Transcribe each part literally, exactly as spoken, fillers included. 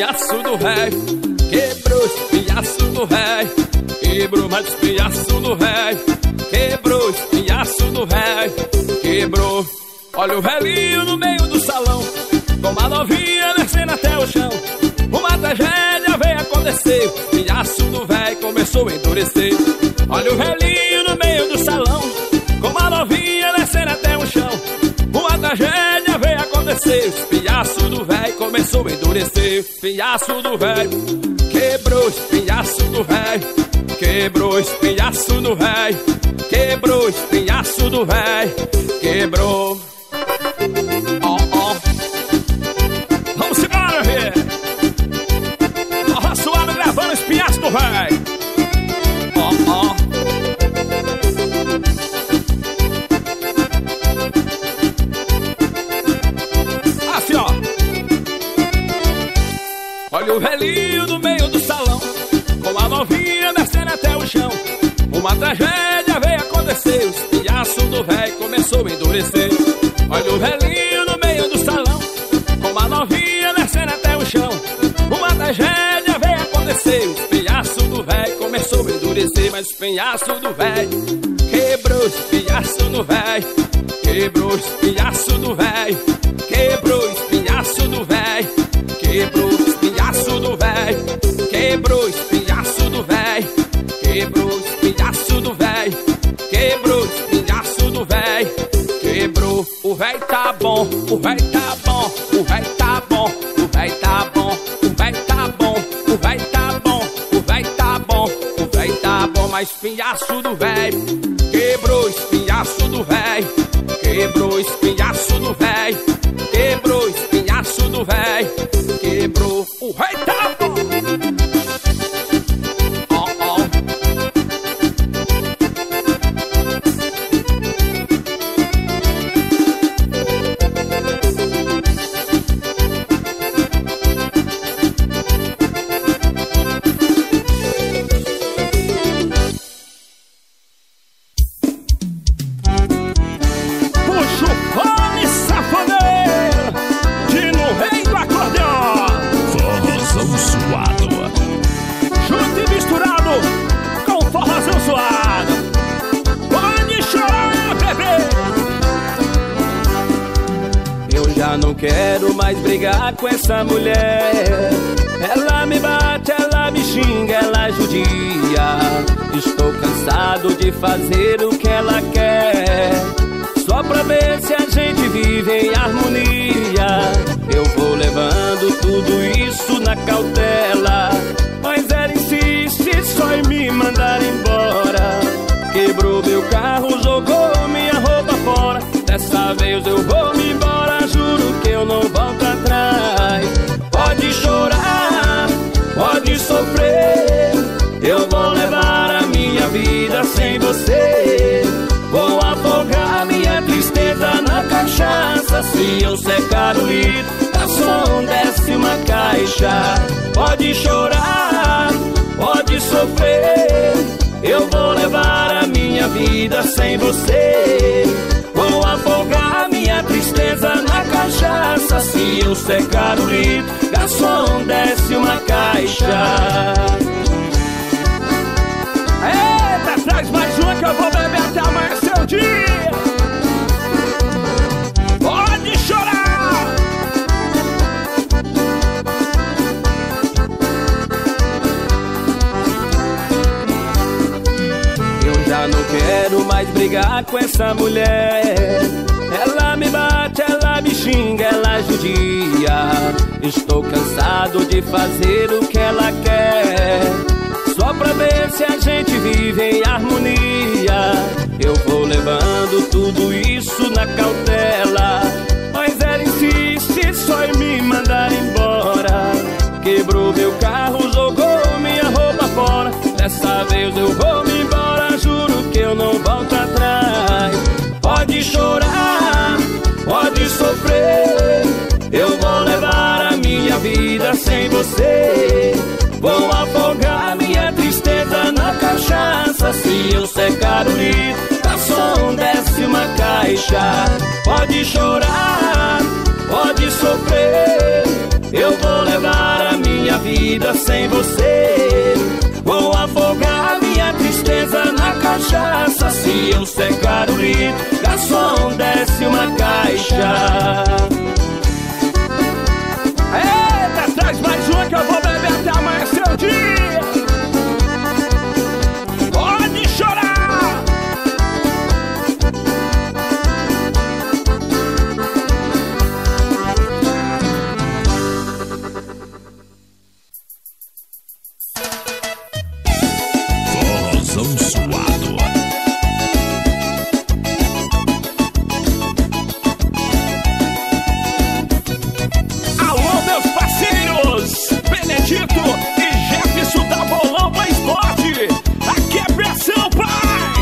espinhaço do velho, quebrou o espinhaço do velho, quebrou mais o espinhaço do velho, quebrou o espinhaço do velho, quebrou. Olha o velhinho no meio do salão, com uma novinha descendo até o chão. Uma tragédia veio acontecer, o espinhaço do velho começou a endurecer. Olha o velhinho no meio do salão, com uma novinha descendo até o chão. Uma tragédia veio acontecer, o espinhaço do velho começou a endurecer. O espinhaço do velho quebrou, o espinhaço do velho quebrou, o espinhaço do velho quebrou, o espinhaço do velho quebrou. Ó, ó, vamos embora, velho. Forró suave gravando o espinhaço do velho. Ó, ó. Assim, ó. Olha o velhinho no meio do salão, com a novinha descendo até o chão. Uma tragédia veio acontecer, o espinhaço do velho começou a endurecer. Olha o velhinho no meio do salão, com uma novinha descendo até o chão. Uma tragédia veio acontecer, o espinhaço do velho começou a endurecer. Mas o espinhaço do velho quebrou, o espinhaço do velho quebrou, o espinhaço do velho quebrou, o espinhaço do velho quebrou, o espinhaço do velho quebrou, o espinhaço do velho quebrou, o espinhaço do velho quebrou, o espinhaço do velho quebrou. O velho tá bom, o velho tá bom, o velho tá bom, o velho tá bom, o velho tá bom, o velho tá bom, o velho tá bom, o velho tá bom. Mas espinhaço do velho quebrou, espinhaço do velho quebrou, espinhaço do velho quebrou, espinhaço do velho quebrou. O velho tá bom. Ó, ó. Puxa o fone, safoneiro, que no rei do acordeão. Forrozão suado. Junto e misturado com forrozão suado. Pode chorar, bebê. Eu já não quero mais brigar com essa mulher. Ela me bate, ela me xinga, ela judia. Estou cansado de fazer o que ela quer, só pra ver se a gente vive em harmonia. Eu vou levando tudo isso na cautela, mas ela insiste só em me mandar embora. Quebrou meu carro, jogou minha roupa fora. Dessa vez eu vou me embora, juro que eu não volto atrás. Pode chorar, pode sofrer, eu vou levar a minha vida sem você. Vou afogar minha tristeza na cachaça. Se eu secar o litro, garçom, desce uma caixa. Pode chorar, pode sofrer, eu vou levar a minha vida sem você. Vou afogar minha tristeza na cachaça. Se eu secar o litro, garçom, desce uma caixa. Eita, traz mais uma que eu vou beber até amanhecer o dia. Pode chorar. Eu já não quero mais brigar com essa mulher. Ela me bate, ela me xinga, ela judia. Estou cansado de fazer o que ela quer, só pra ver se a gente vive em harmonia. Eu vou levando tudo isso na cautela, mas ela insiste só em me mandar embora. Quebrou meu carro, jogou minha roupa fora. Dessa vez eu vou me embora, juro que eu não volto atrás. Pode chorar, pode sofrer, eu vou levar a minha vida sem você. Vou afogar minha tristeza na cachaça. Se eu secar o litro, garçom, desce uma caixa. Pode chorar, pode sofrer, eu vou levar a minha vida sem você. Vou afogar minha tristeza na cachaça. Se eu secar o litro, garçom, desce uma caixa. Eita, traz mais uma que eu vou beber até amanhecer o dia. Pode chorar. Forrozão suado. Alô, meus parceiros Benedito e Jefferson da Bolão pra Esporte. Aqui é pressão, pai.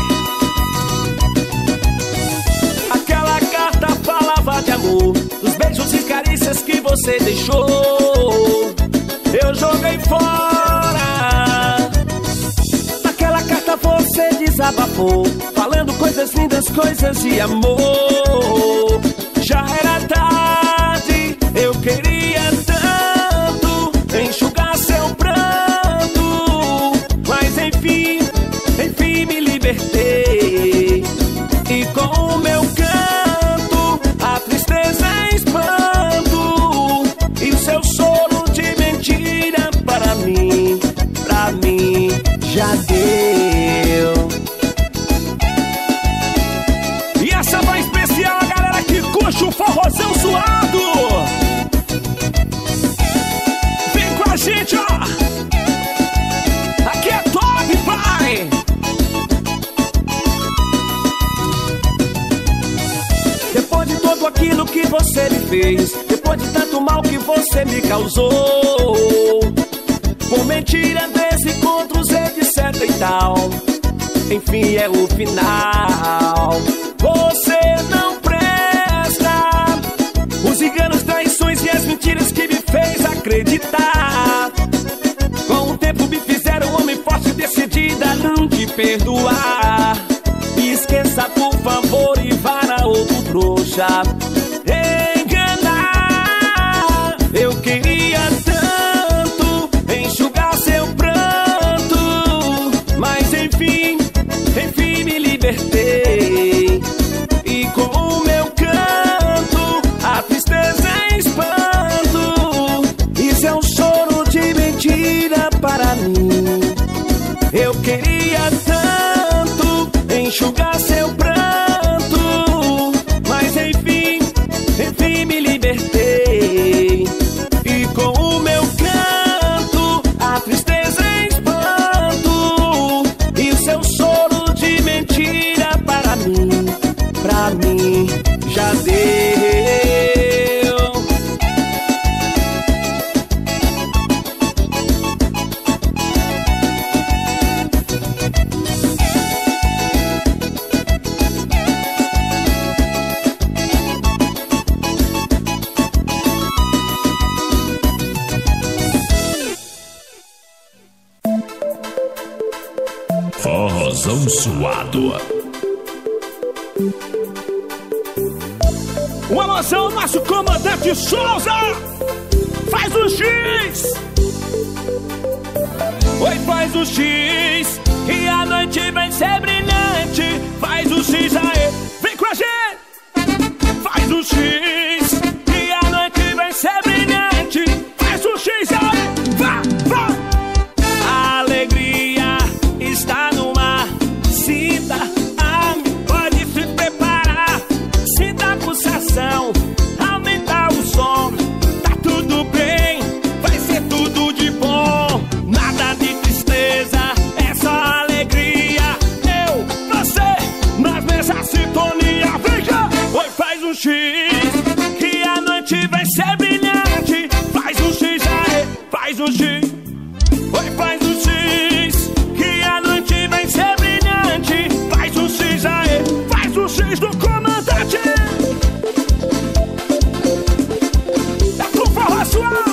Aquela carta falava de amor, dos beijos e carícias que você deixou. Eu joguei fora. Naquela carta você desabafou, falando coisas lindas, coisas de amor. Já era tarde, eu queria tanto enxugar seu pranto, mas enfim, enfim me libertei. E com o meu canto, a tristeza é espanto, e o seu soro de mentira para mim, pra mim já deu. E essa vai especial a galera que curte o forrozão suado. Vem com a gente, ó. Aqui é top, pai. Depois de tudo aquilo que você me fez, depois de tanto mal que você me causou, por mentira, desencontros, etc e tal, enfim é o final. Você não presta, os enganos, traições e as mentiras que me fez acreditar, com o tempo me fizeram um homem forte, decidido a não te perdoar. Esqueça por favor e vá na outro trouxa enganar. Eu queria tanto enxugar seu pranto, mas enfim, enfim me libertei. E com o meu canto, a tristeza é espanto, isso é um choro de mentira para mim. Eu queria tanto enxugar seu pranto, mas enfim, enfim me libertei. E com o meu canto, a tristeza é espanto, e o seu choro de mentira para mim, pra mim já deu. Forrozão suado. Um alusão ao nosso comandante Souza. Faz o X. Oi, faz o X, que a noite vai ser brilhante. Faz o X aí, vem com a gente. Faz o X, que a noite vai ser brilhante. Faz o X aí, vá, vá. A alegria está no ar. Sinta a pode se preparar. Sinta a pulsação, aumentar o som. Tá tudo bem, vai ser tudo de bom. Nada de tristeza, é só alegria. Eu, você, na mesma sintonia. Vem cá, oi, faz um X, que a noite vai ser brilhante. Faz um X aí, faz um X. Oi, faz um X, que a noite vai ser brilhante. Faz um X aí, faz um X do comandante. É pro forró suar.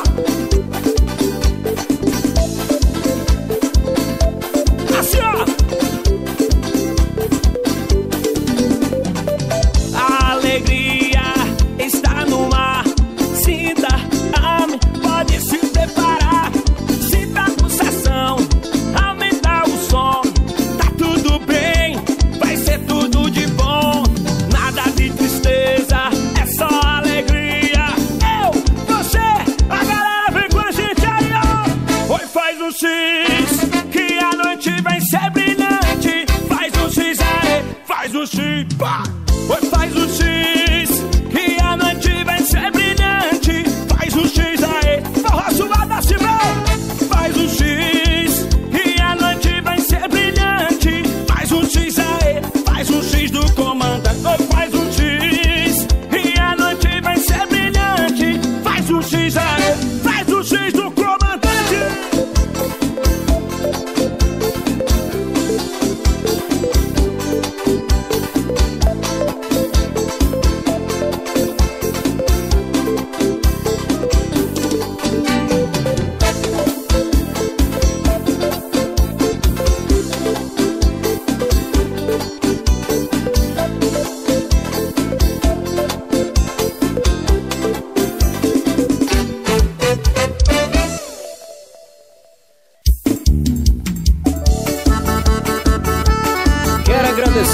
Assim, ó. A alegria está no ar. Sinta a mim, pode se preparar.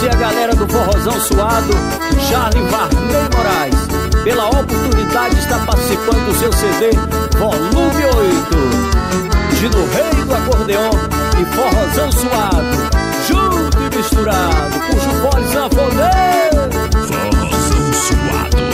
agradecer a galera do Forrozão Suado, Charlie Varney Moraes, pela oportunidade de estar participando do seu C D Volume oito. Gino Rei do Acordeon e Forrozão Suado, junto e misturado, puxa o fole sanfoneiro. Forrozão Suado.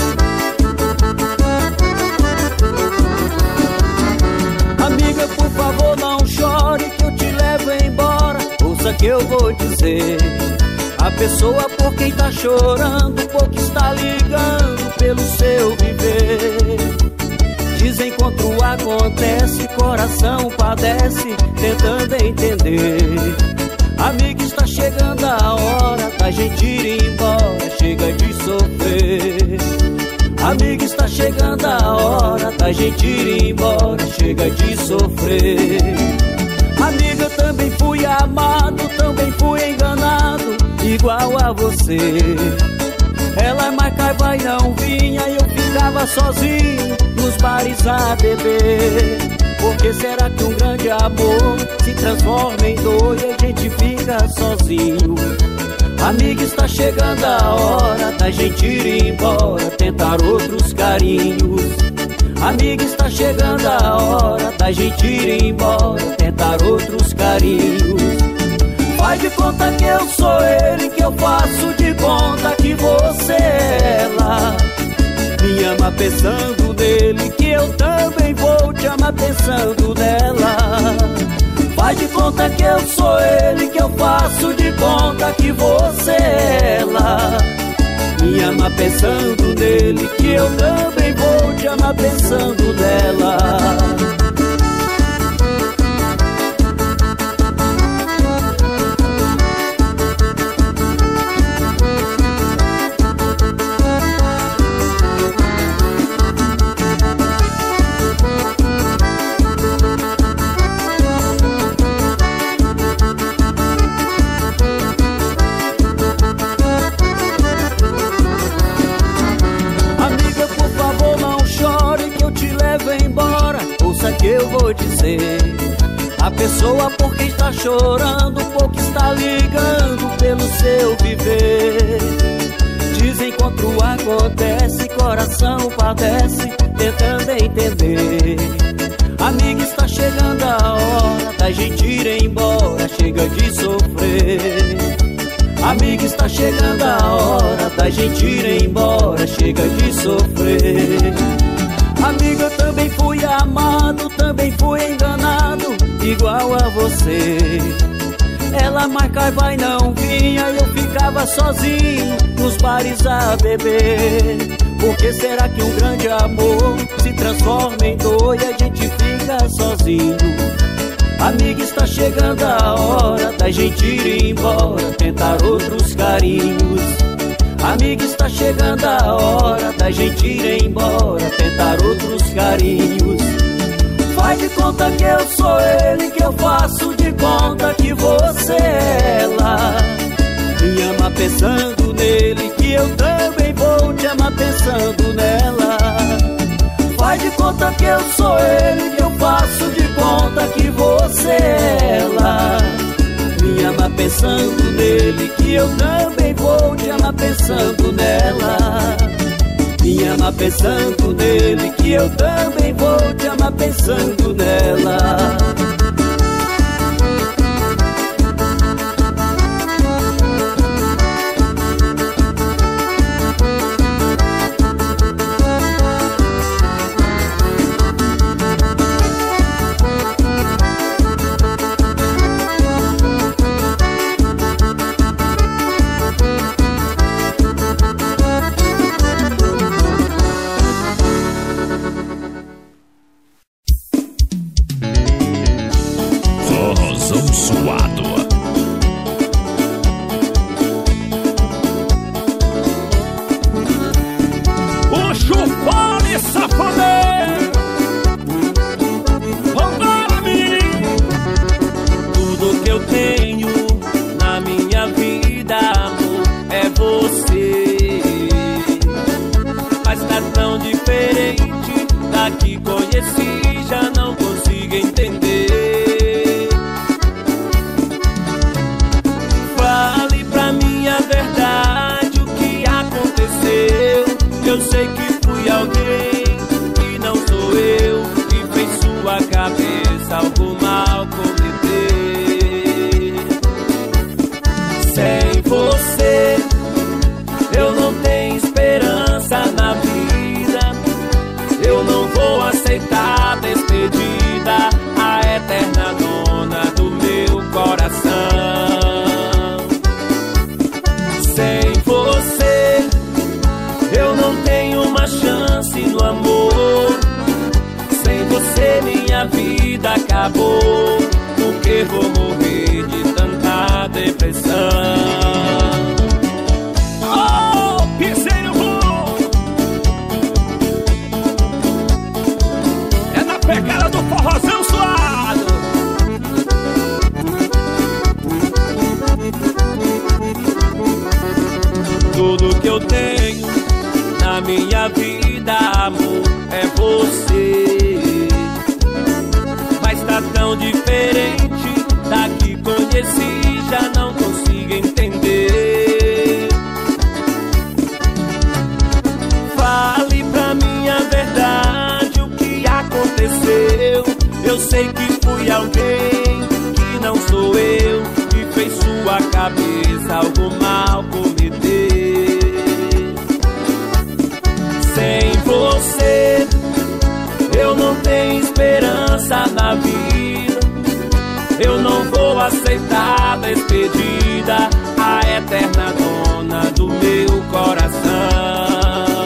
Amiga, por favor, não chore que eu te levo embora. Ouça que eu vou dizer. A pessoa por quem tá chorando, pouco está ligando pelo seu viver. Desencontro acontece, coração padece, tentando entender. Amiga, está chegando a hora da gente ir embora, chega de sofrer. Amiga, está chegando a hora da gente ir embora, chega de sofrer. Amiga, também fui amado, também fui enganado, igual a você. Ela marcava e não vinha, e eu ficava sozinho nos bares a beber. Por que será que um grande amor se transforma em dor e a gente fica sozinho? Amiga, está chegando a hora da gente ir embora, tentar outros carinhos. Amiga, está chegando a hora da gente ir embora, tentar outros carinhos. Faz de conta que eu sou ele, que eu faço de conta que você é ela. Me ama pensando nele, que eu também vou te amar pensando nela. Faz de conta que eu sou ele, que eu faço de conta que você é ela. Me ama pensando nele, que eu também vou te amar pensando nela. Que eu vou dizer. A pessoa por quem está chorando, pouco está ligando pelo seu viver. Desencontro acontece, coração padece, tentando entender. Amiga, está chegando a hora da gente ir embora, chega de sofrer. Amiga, está chegando a hora da gente ir embora, chega de sofrer. Amiga, também fui amado, também fui enganado, igual a você. Ela marcava e não vinha, e eu ficava sozinho nos bares a beber. Por que será que um grande amor se transforma em dor e a gente fica sozinho? Amiga, está chegando a hora da gente ir embora, tentar outros carinhos. Amiga, está chegando a hora da gente ir embora, tentar outros carinhos. Faz de conta que eu sou ele, que eu faço de conta que você é ela. Me ama pensando nele, que eu também vou te amar pensando nela. Faz de conta que eu sou ele, que eu faço de conta que você é ela. Me ama pensando nele, que eu também vou te amar pensando nela. Me ama pensando nele, que eu também vou te amar pensando nela. minha vida, amor, é você. Mas tá tão diferente da que conheci, já não consigo entender. Fale pra mim a verdade, o que aconteceu. Eu sei que fui alguém que não sou eu, que fez sua cabeça algo mal cometer. Sem você eu não tenho esperança na vida. Eu não vou aceitar a despedida, a eterna dona do meu coração.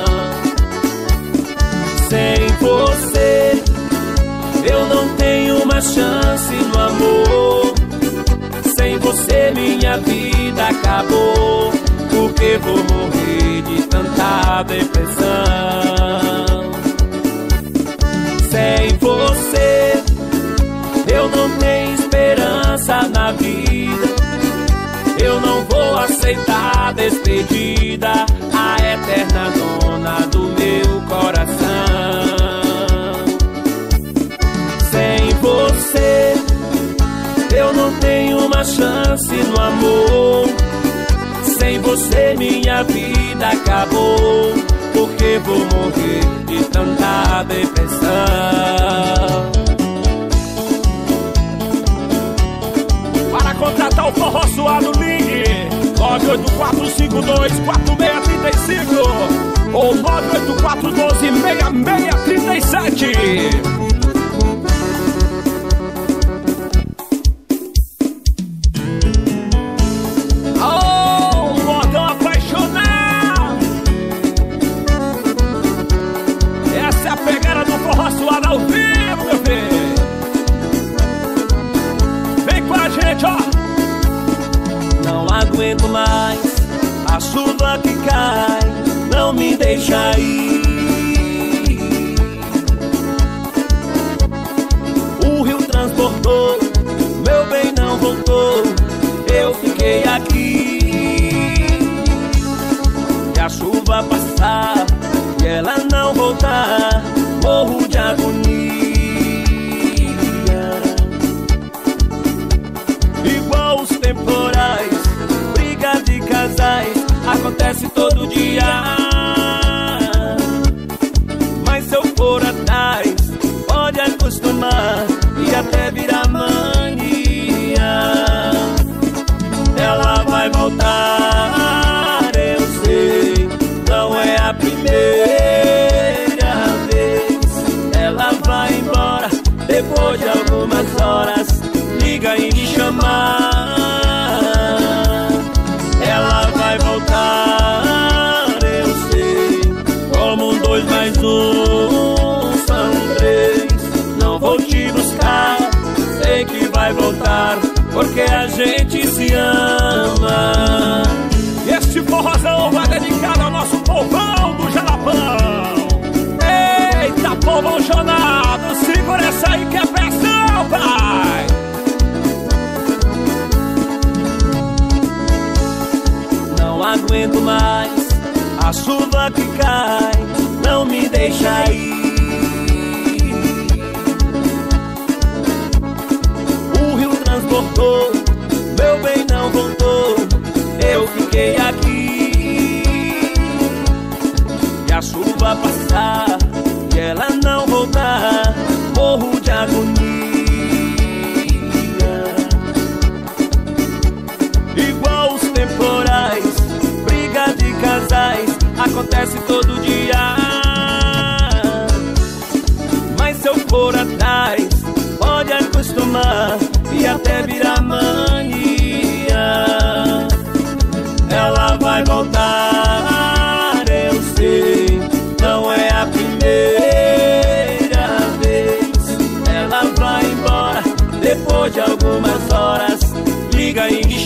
Sem você eu não tenho uma chance no amor. Sem você minha vida acabou, porque vou morrer de tanta depressão. Sem você eu não tenho esperança na vida. Eu não vou aceitar a despedida, a eterna dona do meu coração. Sem você eu não tenho uma chance no amor. Sem você minha vida acabou, porque vou morrer de tanta depressão. Para contratar o Forró Suado, ligue nove oito quatro cinco dois quatro seis três cinco ou nove oito quatro um dois seis seis três sete. Não aguento mais a chuva que cai, não me deixa ir. O rio transportou, meu bem não voltou, eu fiquei aqui. E a chuva passar e ela não voltar, morro de agonia. Igual os temporais, briga de casais, acontece todo dia. Mas se eu for atrás, pode acostumar e até virar mania. Ela vai voltar, eu sei, não é a primeira vez. Ela vai embora depois de algumas horas, liga e me chamar. Ela vai voltar, eu sei, como um dois mais um são três. Não vou te buscar, sei que vai voltar, porque a gente se ama. E este forrozão vai dedicado ao nosso povão do Jalapão. Eita, povão chonado, segura essa aí que é pressão, pai. Não aguento mais a chuva que cai, não me deixa ir. O rio transportou, meu bem não voltou, eu fiquei aqui. E a chuva passar e ela não voltar, morro de agonia. Igual os temporais, briga de casais, acontece todo dia. Mas se eu for atrás, pode acostumar e até virar mania. Ela vai voltar, eu sei, não é a primeira vez. Ela vai embora depois de algumas horas, liga e me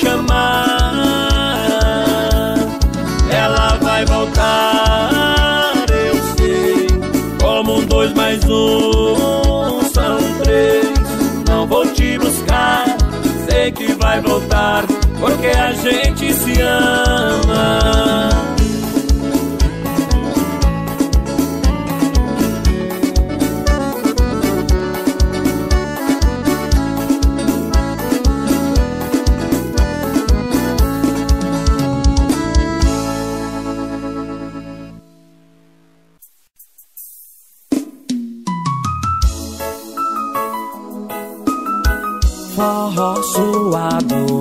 chamar. Ela vai voltar, eu sei, como um dois mais um são três. Não vou te buscar, sei que vai voltar, porque a gente se ama. forró suado.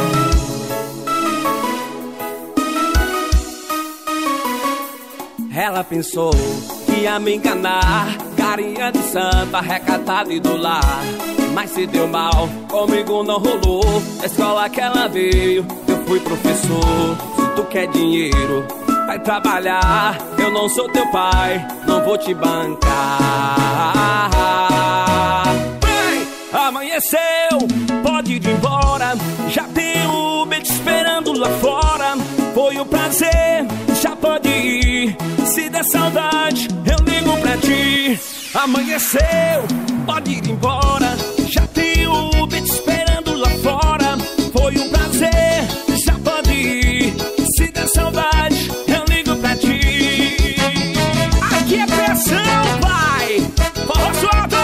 Ela pensou que ia me enganar, carinha de santa, recatada e do lar. Mas se deu mal, comigo não rolou. Na escola que ela veio, eu fui professor. Se tu quer dinheiro, vai trabalhar. Eu não sou teu pai, não vou te bancar. Bem, amanheceu, pode ir embora. Já tem o Uber te esperando lá fora. Foi um prazer, já pode ir. Se der saudade, eu ligo pra ti. Amanheceu, pode ir embora. Já tem o Uber te esperando lá fora. Foi um prazer, já pode ir. Se der saudade, eu ligo pra ti. Aqui é pressão, pai. Forró suado.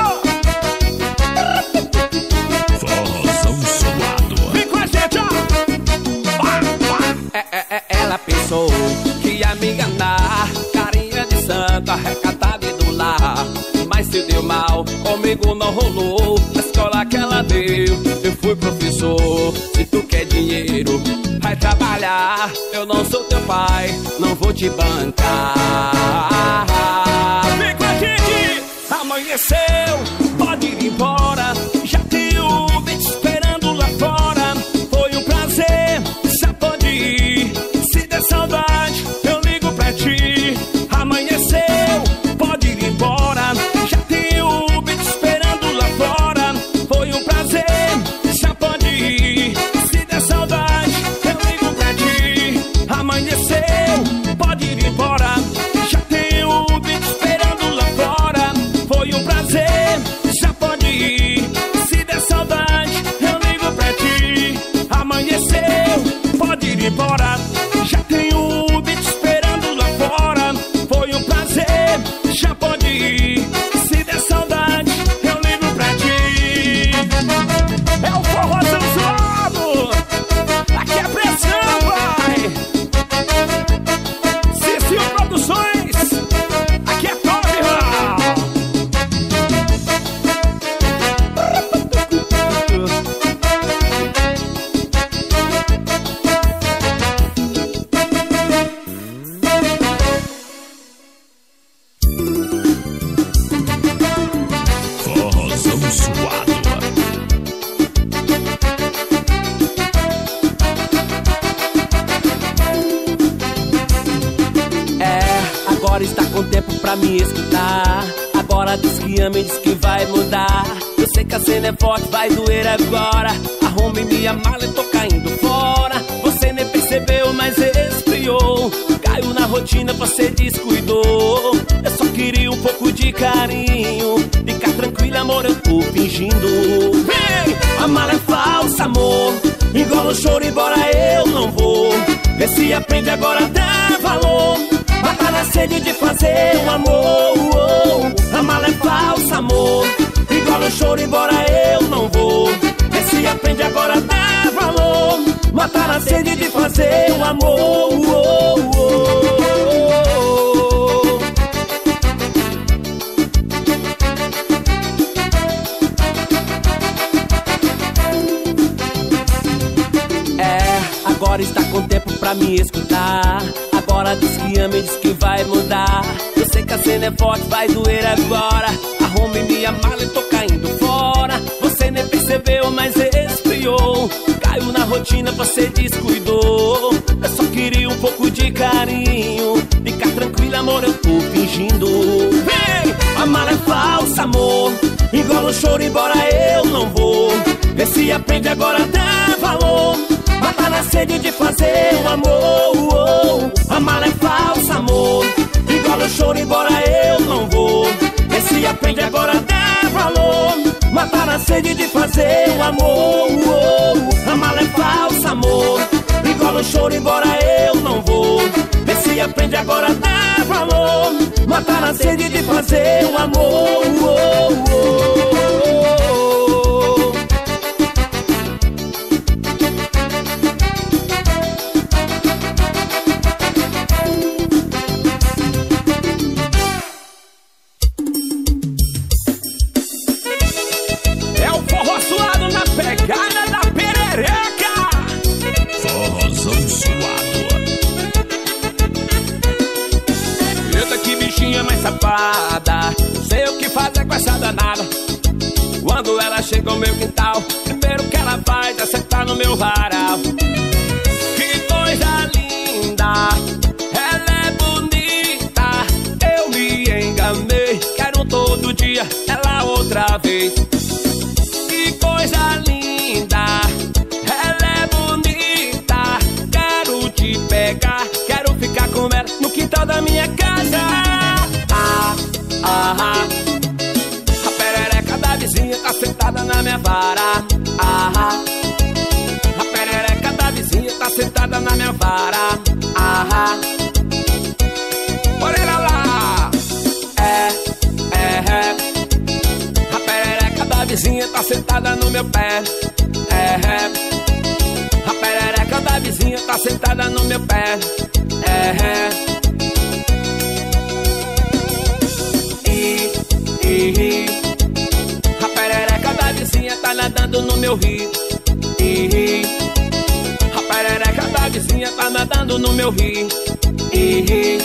Forrozão suado. Vem com a gente, ó. Vai, vai. É, é, é, ela pensou que ia me enganar, carinha de santa, recatada e do lar. Mas se deu mal, comigo não rolou. Na escola que ela veio, eu fui professor. Se tu quer dinheiro, vai trabalhar. Eu não sou teu pai, não vou te bancar. Vem com a gente, amanheceu, pode ir embora. Já tem o Uber te esperando lá fora. Foi um prazer, já pode ir. Se der saudade, eu ligo pra ti. Amanheceu, pode ir embora. Já tem o Uber te esperando lá fora. Foi um prazer, já pode ir. Se der saudade, eu ligo pra ti. Amanheceu, pode ir embora. Já tem o Uber te esperando lá fora. Foi um prazer, já pode ir. Se der saudade, eu ligo pra ti. Amanheceu, pode ir embora. Já tem o Uber te esperando lá fora. Foi um prazer, já pode ir. Se der saudade, eu ligo pra ti. É o forrozão suado. Aqui é pressão, vai. Cecil Produções. Aqui é top, irmão. Forrozão suado. É, agora está com tempo pra me escutar. Agora diz que ama e diz que vai mudar. Eu sei que a cena é forte, vai doer agora. Arrume minha mala e tô caindo fora. Você nem percebeu, mas esfriou. Caiu na rotina, você descuidou. Eu só queria um pouco de carinho. Fica tranquila, amor, eu tô fingindo. Vem, a mala é falsa, amor. Igual no choro, embora eu não vou. Vê se aprende agora a dar valor. Mata na sede de fazer um amor. A mala é falsa, amor. Igual no choro, embora eu não vou. Vê se aprende agora a dar valor. Mata na sede de fazer um amor. É, agora está com tempo pra me escutar. Agora diz que ama e diz que vai mudar. Eu sei que a cena é forte, vai doer agora. Arrume minha mala e tô caindo fora. Você nem percebeu, mas esfriou. Caiu na rotina, você descuidou. Eu só queria um pouco de carinho. Fica tranquila, amor, eu tô fingindo. Vem, a mala é falsa, amor. Igual no choro, embora eu não vou. Vê se aprende agora a dar valor. Mata na sede de fazer um amor. A mala é falsa, amor. Igual no choro, embora eu não vou. Vê se aprende agora a dar valor. Mata na sede de fazer um amor. A mala é falsa, amor. Igual no choro, embora eu não vou. Vê se aprende agora a dar valor. Mata na sede de fazer um amor. É o forró suado na pegada. bandida mais safada. Não sei o que fazer com essa danada. Quando ela chega ao meu quintal, primeiro que ela faz é sentar no meu varal. Que coisa linda, ela é bonita. Eu me enganei, quero todo dia ela outra vez. Que coisa linda, ela é bonita. Quero te pegar, quero ficar com ela no quintal da minha casa. Ah, ah, ah. A perereca da vizinha tá sentada na minha vara. Ah, ah. A perereca da vizinha tá sentada na minha vara. Ah, ah. Olha ela lá. É, é, é. A perereca da vizinha tá sentada no meu pé. É, é. A perereca da vizinha tá sentada no meu pé. É, é. E, e, e. A perereca da vizinha tá nadando no meu rio. E, e. A perereca da vizinha tá nadando no meu rio. E, e.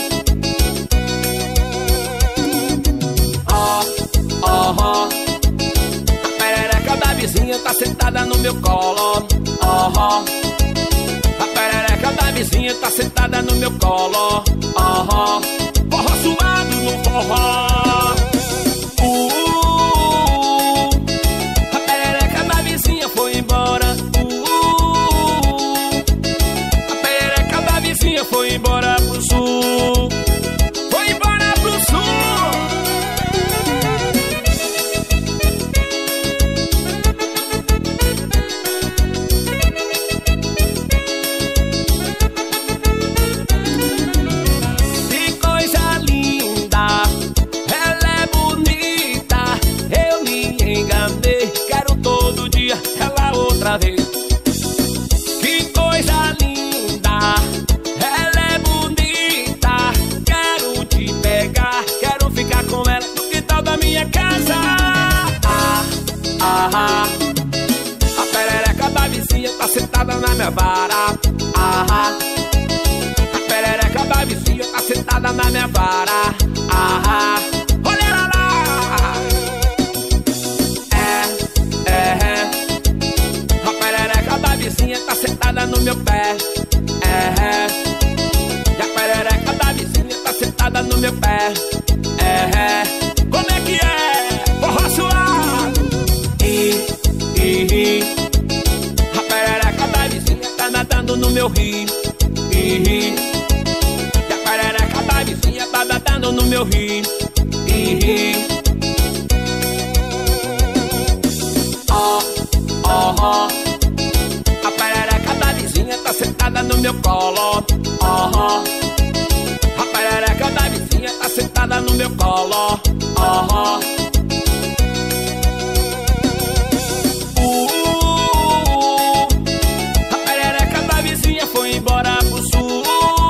Ó, ó, ó. A perereca da vizinha tá sentada no meu colo. Ó, ó. A perereca da vizinha tá sentada no meu colo. Ó, ó. Forró suado no forró. Uh, uh, uh. A perereca da vizinha foi embora. Uh, uh. A perereca da vizinha foi embora pro sul. Foi embora pro sul. Ela outra vez. Que coisa linda, ela é bonita. Quero te pegar, quero ficar com ela no quintal da minha casa. Ah, ah, ah. A perereca da vizinha tá sentada na minha vara. Ah, ah. A perereca da vizinha tá sentada na minha vara. Ah, ah. Olha ela lá. É, é, é. A perereca da vizinha tá sentada no meu pé. É, é. E a perereca da vizinha tá sentada no meu pé. É, é. Como é que é? Forró suado. E, e, e. A perereca da vizinha tá nadando no meu rio. E, e. E a perereca da vizinha tá nadando no meu rio. E, e. Ó, ó, ó. A perereca da vizinha tá sentada no meu colo. Ó, ó. A perereca da vizinha tá sentada no meu colo. Ó, ó. Uh, uh, uh. A perereca da vizinha foi embora pro sul.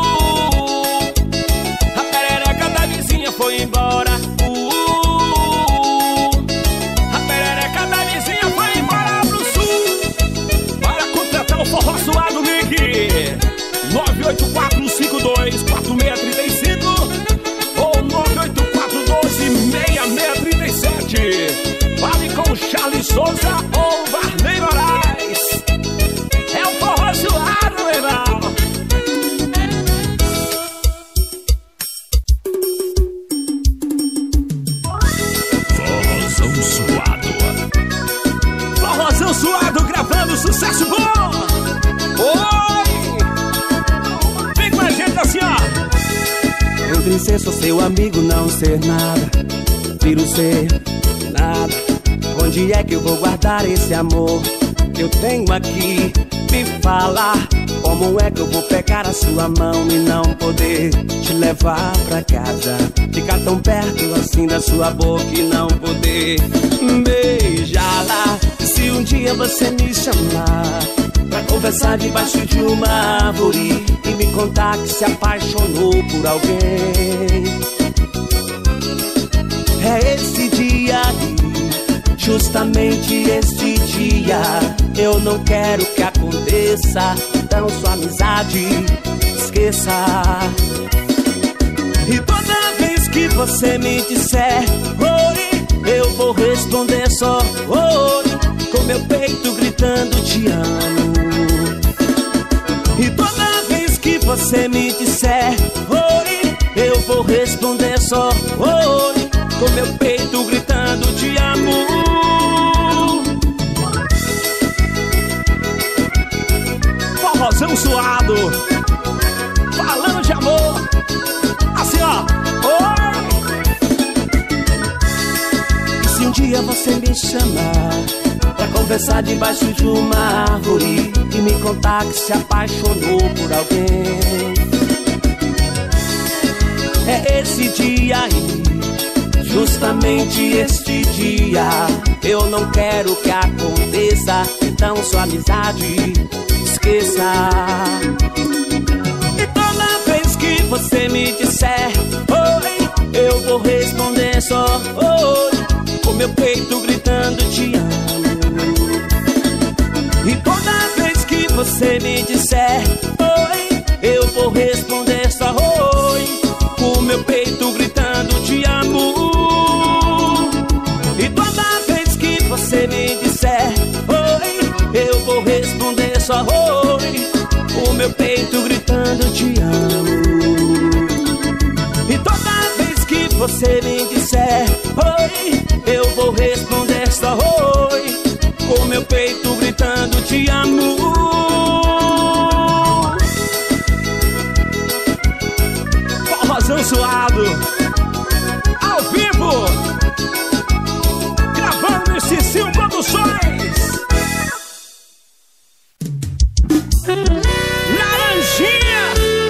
A perereca da vizinha foi embora. Uh, uh. A perereca da vizinha foi embora pro sul. Para contratar o Forró Suado, Nick. nove oito quatro cinco dois quatro seis três cinco ou nove oito quatro um dois seis seis três sete. Fale com Charles Souza ou Varney Moraes. É o Forró Suado, meu irmão. Forrozão suado. Forrozão Suado gravando sucesso bom. Oi! Vem com a gente assim, ó. Entre ser só seu amigo, não ser nada. Prefiro ser nada. Onde é que eu vou guardar esse amor que eu tenho aqui? Me fala, como é que eu vou pegar a sua mão e não poder te levar pra casa? Ficar tão perto assim da sua boca e não poder beijá-la. Se um dia você me chamar pra conversar debaixo de uma árvore e me contar que se apaixonou por alguém, é esse dia aí, justamente este dia. Eu não quero que aconteça, então sua amizade esqueça. E toda vez que você me disser oi, eu vou responder só oi, com meu peito gritando te amo. E toda vez que você me disser oi, eu vou responder só oi, com meu peito gritando te amo. Forrozão suado, falando de amor, assim ó. Oi! E se um dia você me chamar pra conversar debaixo de uma árvore e me contar que se apaixonou por alguém, é esse dia aí, justamente este dia. Eu não quero que aconteça, então sua amizade esqueça. E toda vez que você me disser oi, eu vou responder só oi, com meu peito gritando te amo. E toda vez que você me disser oi, eu vou responder só oi, com meu peito gritando te amo. E toda vez que você me disser oi, eu vou responder só oi, com meu peito gritando te amo. E toda vez que você me disser oi, eu vou responder só oi, com meu peito gritando te amo. Forrozão suado, ao vivo, gravando esse Sil Produções. Laranjinha,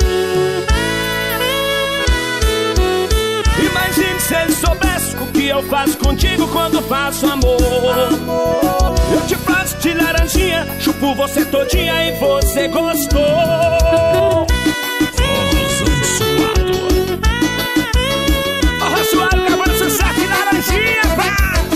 imagine se ele soubesse o que eu faço contigo quando faço amor. Eu te faço de laranjinha, chupo você todinha e você gostou. Forrozão suado. Forró suado, gravando sucesso de laranjinha, pá!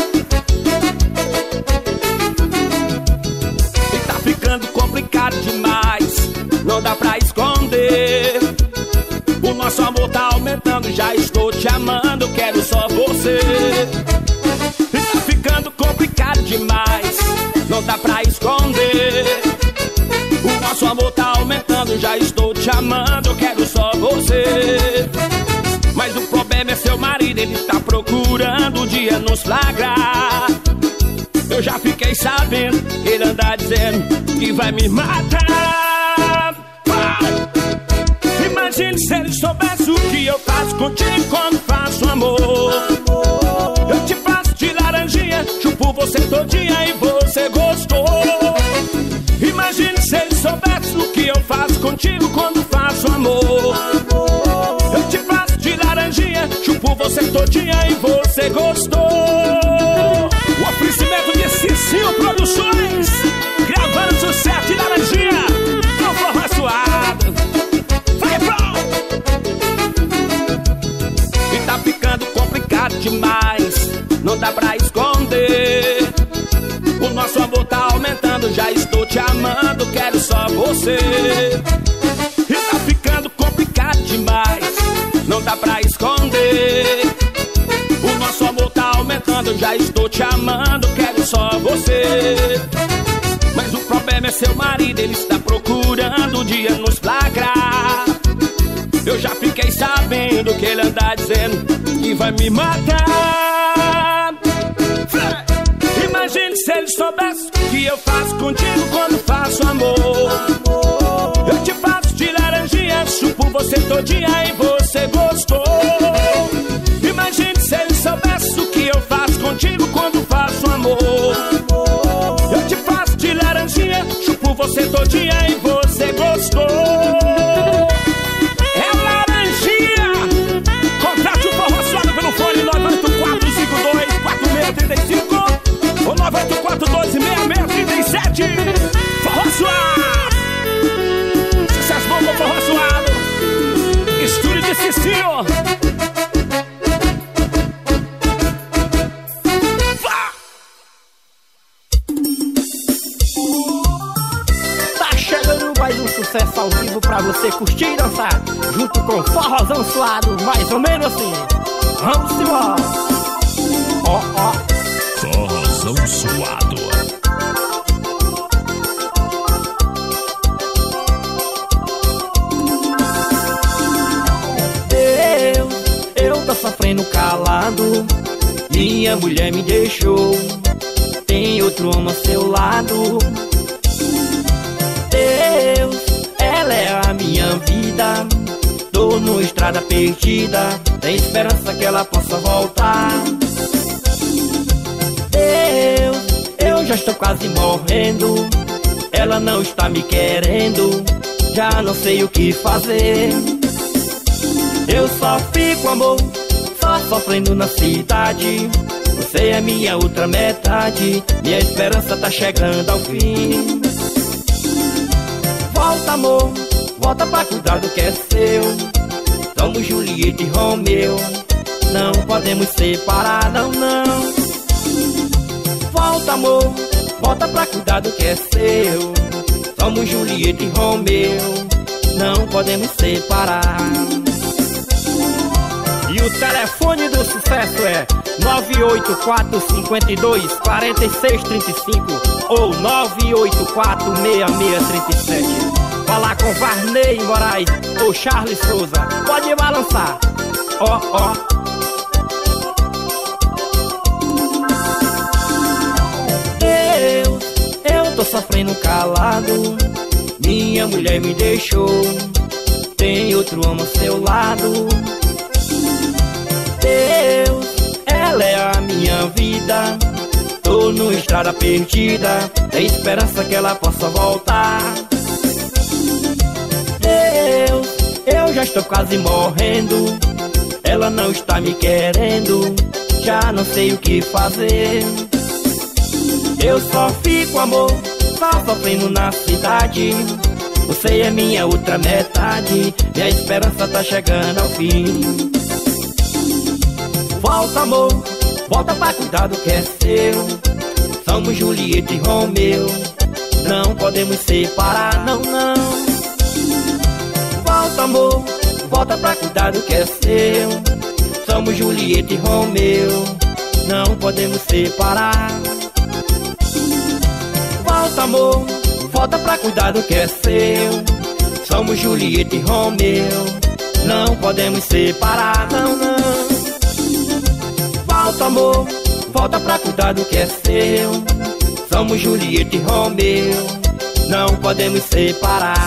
E tá ficando complicado demais, não dá pra esconder. O nosso amor tá aumentando, já estou te amando, quero só você. E tá ficando complicado demais, não dá pra esconder. O nosso amor tá aumentando, já estou te amando, quero só você. Mas o problema é seu marido, ele tá procurando um dia nos flagrar. Eu já fiquei sabendo, ele anda dizendo que vai me matar. Vai! Imagine se ele soubesse o que eu faço contigo quando faço amor. Eu te faço de laranjinha, chupo você todinha e você gostou. Imagine se ele soubesse o que eu faço contigo quando faço amor. Eu te faço de laranjinha, chupo você todinha e você gostou. O oferecimento de Cicinho Produções, gravando sucesso de laranjinha, com forró suado. Vai, bro! E tá ficando complicado demais, não dá pra esconder. O nosso amor tá aumentando, já estou te amando, quero só você. E tá ficando complicado demais, não dá pra esconder. O nosso amor tá aumentando, já estou te amando, quero só você. Mas o problema é seu marido, ele está procurando um dia nos flagrar. Eu já fiquei sabendo que ele anda dizendo que vai me matar. Imagine se ele soubesse o que eu faço contigo quando faço amor. Eu te faço de laranjinha, chupo você todinha e você gostou. Imagine se ele soubesse o que eu faço contigo quando faço amor. Eu te faço de laranjinha, chupo você todinha e você gostou. É laranjinha! Contrate o Forró Suado pelo fone nove oito quatro cinco dois quatro seis três cinco ou nove oito quatro doze seis seis três sete. Forró Suado! Sucesso bom com Forró Suado! Estúdio de Cicinho! Tá chegando mais um sucesso ao vivo pra você curtir e dançar, junto junto com forrozão suado, mais ou menos assim. Vamos embora. Ó, ó. Forrozão suado. Eu, eu tô sofrendo calado. Minha mulher me deixou. Tem outro homem ao seu lado. Deus, ela é a minha vida. Tô numa estrada perdida. Tem esperança que ela possa voltar. Deus, eu já estou quase morrendo. Ela não está me querendo. Já não sei o que fazer. Eu só fico, amor, só sofrendo na cidade. Você é minha outra metade. Minha esperança tá chegando ao fim. Volta, amor, volta pra cuidar do que é seu. Somos Julieta e Romeu. Não podemos separar, não, não. Volta, amor, volta pra cuidar do que é seu. Somos Julieta e Romeu. Não podemos separar. E o telefone do sucesso é nove oito quatro, cinco dois, quatro seis três cinco ou nove oito quatro, seis seis três sete. Falar com Varney Moraes ou Charles Souza. Pode balançar. Ó, ó. Deus, eu tô sofrendo calado. Minha mulher me deixou. Tem outro homem ao seu lado. Deus, ela é a minha vida. Tô numa estrada perdida. Tem esperança que ela possa voltar. Deus, eu já estou quase morrendo. Ela não está me querendo. Já não sei o que fazer. Eu só fico, amor, só sofrendo na cidade. Você é minha outra metade. Minha esperança tá chegando ao fim. Volta, amor, volta pra cuidar do que é seu. Somos Julieta e Romeu. Não podemos separar, não, não. Volta, amor, volta pra cuidar do que é seu. Somos Julieta e Romeu. Não podemos separar. Volta, amor, volta pra cuidar do que é seu. Somos Julieta e Romeu. Não podemos separar, não, não. Volta, amor, volta pra cuidar do que é seu. Somos Julieta e Romeu. Não podemos separar.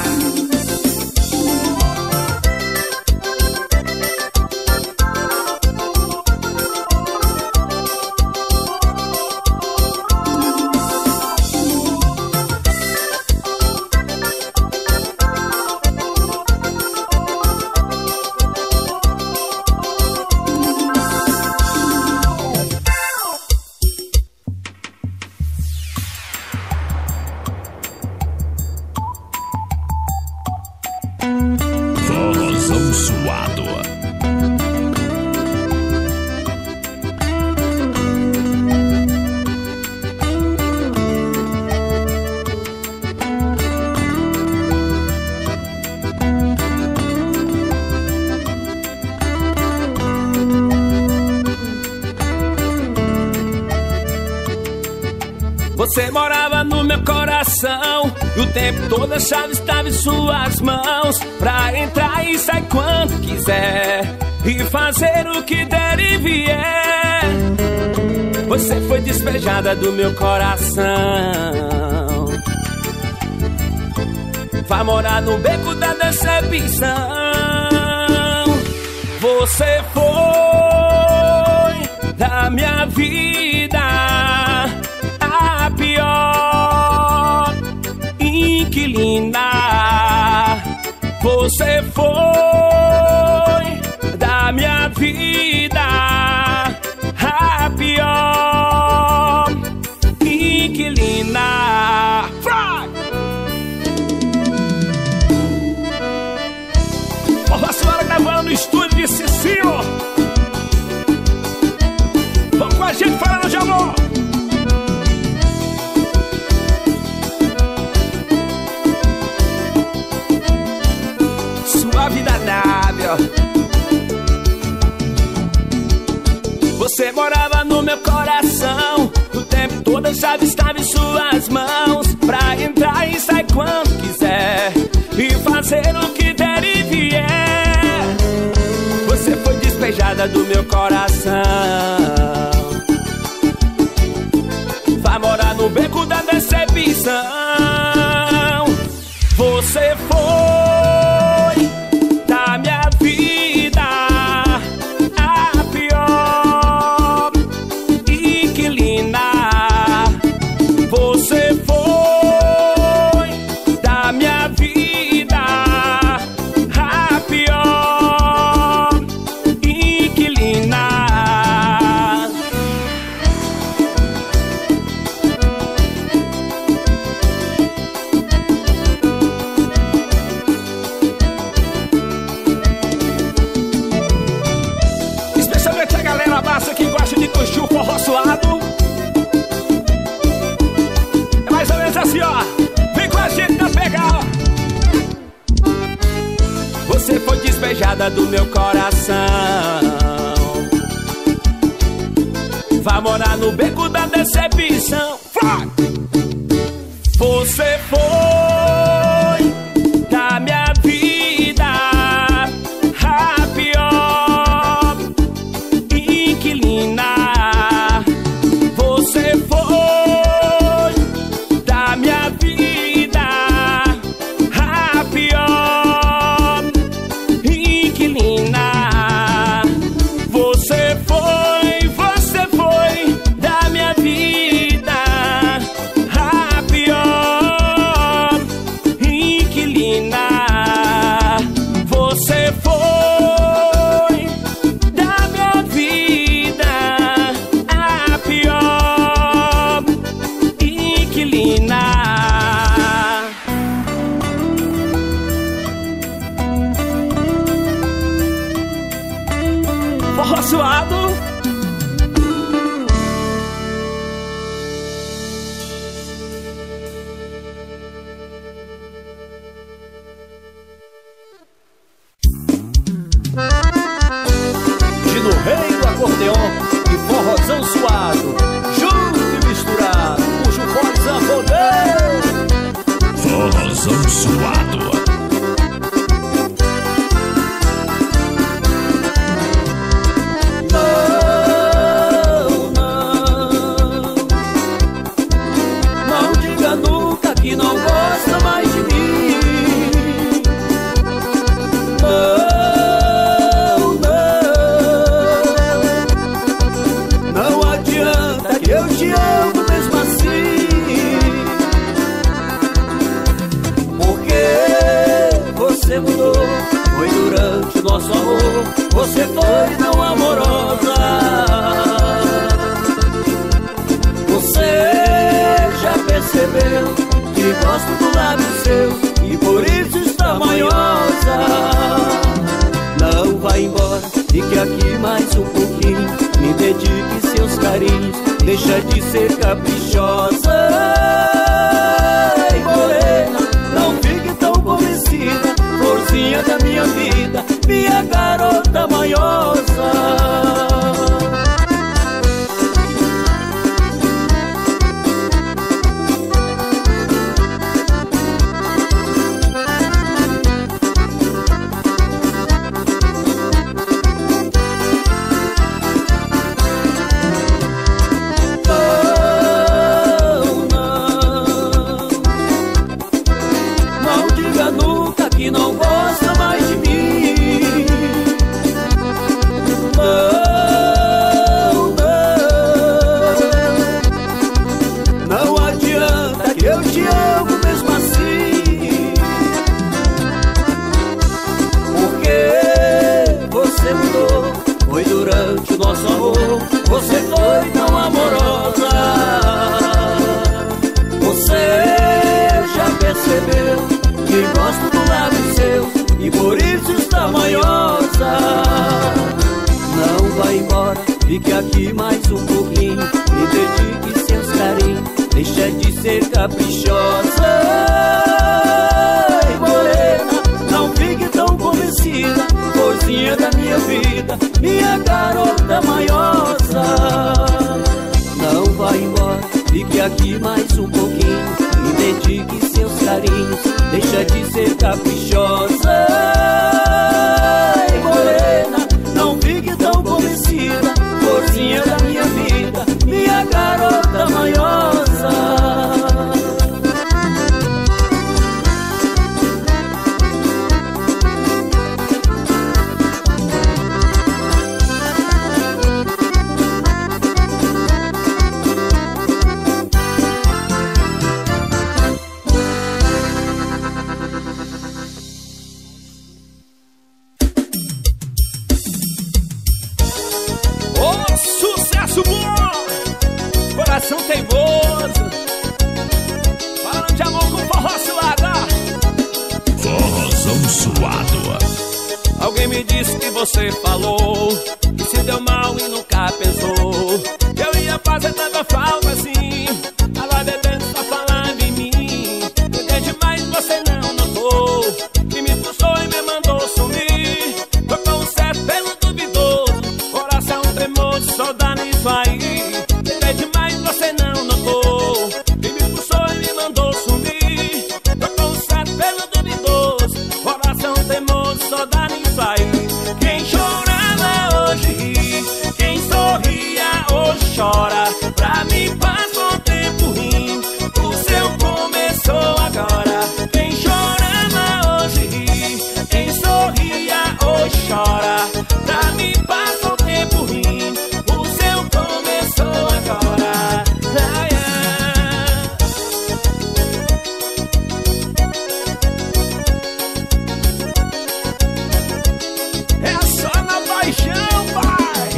Forrozão suado. Você morava no meu coração e o tempo todo a chave estava em suas mãos. Pra entrar e sair quando quiser e fazer o que der e vier. Você foi despejada do meu coração. Vai morar no beco da decepção. Você foi da minha vida a pior inquilina. Você foi da minha vida a pior inquilina. Fry! Porra, a senhora gravando no estúdio de Cecílio. Você morava no meu coração, o tempo todo a chave estava em suas mãos, pra entrar e sair quando quiser e fazer o que der e vier. Você foi despejada do meu coração, vai morar no beco da decepção. Você foi da minha vida a pior inquilina. Você foi da minha vida a pior inquilina. Especialmente a galera massa que gosta de curtir o forró suado. É mais ou menos assim, ó. Vem com a gente pra pegar, ó. Você foi despejada do meu coração, vai morar no beco da decepção. Vai! Você foi da minha vida a pior inquilina. Você foi da minha vida a pior inquilina. Você foi, você foi da minha vida a pior inquilina. Você foi da minha vida a pior inquilina. Forró suado. Gino Rei do acordeon e forrozão suado, junto e misturado, puxa o forrozão poder. Forrozão suado. Não, não, não diga nunca que não gosta mais de mim. Não, não, não adianta que eu te amo mesmo assim, porque você mudou, foi durante o nosso amor, você foi não amorosa. Você já percebeu que gosto do lábio seu e por isso está manhosa. Não vai embora, fique aqui mais um pouquinho, me dedique seus carinhos, deixa de ser caprichosa. Ei, morena, não fique tão convencida, florzinha da minha vida, minha garota manhosa. Que não gosta mais de mim. Não, não, não adianta que eu te amo mesmo assim, porque você mudou, foi durante o nosso amor, você foi tão amorosa. Você já percebeu que gosto do lábio seu e por isso está manhosa. Não vai embora, fique aqui mais um pouquinho, me dedique seus carinhos, deixa de ser caprichosa. Ei, morena, não fique tão convencida, florzinha da minha vida, minha garota manhosa. aqui mais um pouquinho e dedique seus carinhos. Deixa de ser caprichosa. Ai, morena, não fique tão convencida, florzinha da minha vida, minha garota manhosa. Coração teimoso, falando de amor com forró suado. Forrozão suado. Alguém me disse que você falou que se deu mal e nunca pensou que eu ia fazer tanta falta assim. Tava bebendo só falando em mim. Tentei demais, você não notou, que me expulsou e me mandou sumir. Tocou um certo pelo duvidoso, coração tremoso, só dá nisso aí. Tentei demais, você não notou, que me expulsou e me mandou sumir. Tocou um certo pelo duvidoso, coração teimoso, só dá nisso aí. Quem chorava hoje ri, quem sorria hoje chora. Pra mim passou um tempo rindo, o seu começou agora. Quem chorava hoje ri, quem sorria hoje chora. Pra mim passou um tempo rindo, o seu começou agora. Ai, ai. É só na paixão, pai.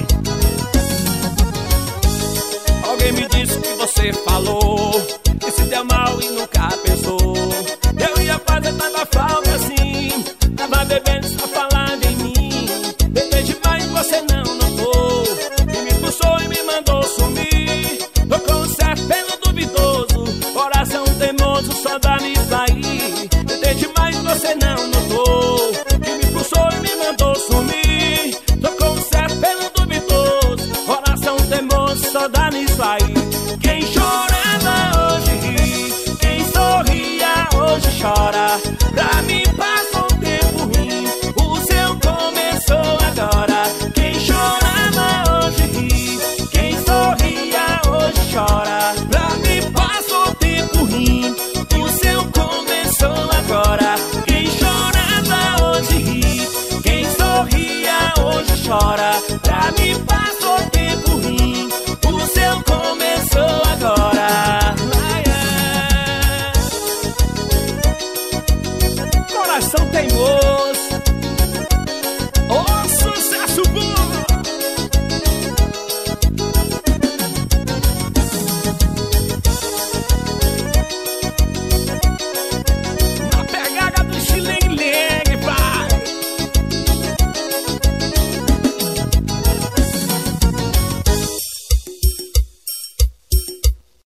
Alguém me disse que você falou que se deu mal e nunca pensou eu ia fazer tanta falta assim. Tava bebendo só falando em mim. Tentei demais, você não notou, que me expulsou e me mandou sumir. Tocou um certo pelo duvidoso, coração teimoso, só dá nisso aí. Tentei demais, você não notou, que me expulsou e me mandou sumir. Tocou um certo pelo duvidoso, coração teimoso, só dá nisso aí. Quem chorava hoje ri, quem sorria hoje chora. Pra mim passou um tempo ruim, o seu começou agora. Quem chorava hoje ri, quem sorria hoje chora. Pra mim passou um tempo ruim, o seu começou agora. Quem chorava hoje ri, quem sorria hoje chora. Pra mim passou um tempo ruim, o seu começou agora. Ai, ai. Coração teimoso.